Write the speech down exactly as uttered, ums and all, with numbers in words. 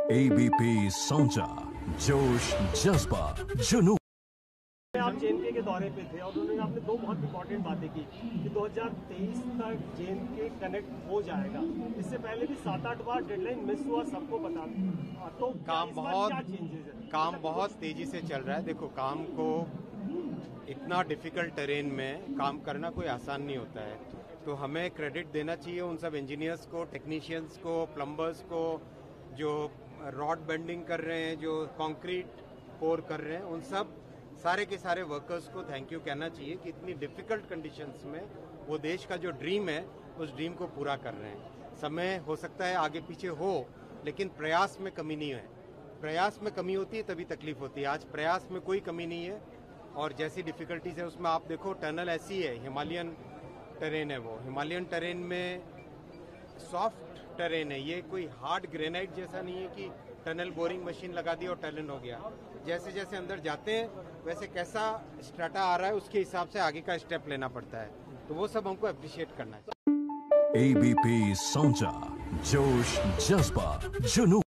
ABP साउंचा जोश जज्बा जुनून। आप जेएनके के दौरे पे थे और उन्होंने आपने दो बहुत इंपॉर्टेंट बातें की कि दो हज़ार तेईस तक जेएनके कनेक्ट हो जाएगा। इससे पहले भी सात आठ बार डेडलाइन मिस हुआ, सबको पता। तो काम बहुत क्या चेंजेस है? काम बहुत तेजी से चल रहा है। देखो, काम को इतना डिफिकल्ट टेरेन में काम करना कोई आसान नहीं होता है, तो हमें क्रेडिट देना चाहिए उन सब इंजीनियर्स को, टेक्नीशियंस को, प्लम्बर्स को, जो रॉड बेंडिंग कर रहे हैं, जो कंक्रीट पोर कर रहे हैं, उन सब सारे के सारे वर्कर्स को थैंक यू कहना चाहिए कि इतनी डिफिकल्ट कंडीशंस में वो देश का जो ड्रीम है उस ड्रीम को पूरा कर रहे हैं। समय हो सकता है आगे पीछे हो, लेकिन प्रयास में कमी नहीं है। प्रयास में कमी होती है तभी तकलीफ होती है। आज प्रयास में कोई कमी नहीं है और जैसी डिफिकल्टीज है उसमें आप देखो, टनल ऐसी है, हिमालयन टेरेन है, वो हिमालयन टेरेन में सॉफ्ट टेरेन है, ये कोई हार्ड ग्रेनाइट जैसा नहीं है कि टनल बोरिंग मशीन लगा दी और टनल हो गया। जैसे जैसे अंदर जाते हैं वैसे कैसा स्ट्रेटा आ रहा है उसके हिसाब से आगे का स्टेप लेना पड़ता है, तो वो सब हमको अप्रिशिएट करना है। एबीपी साउंचा जोश जज्बा जुनून।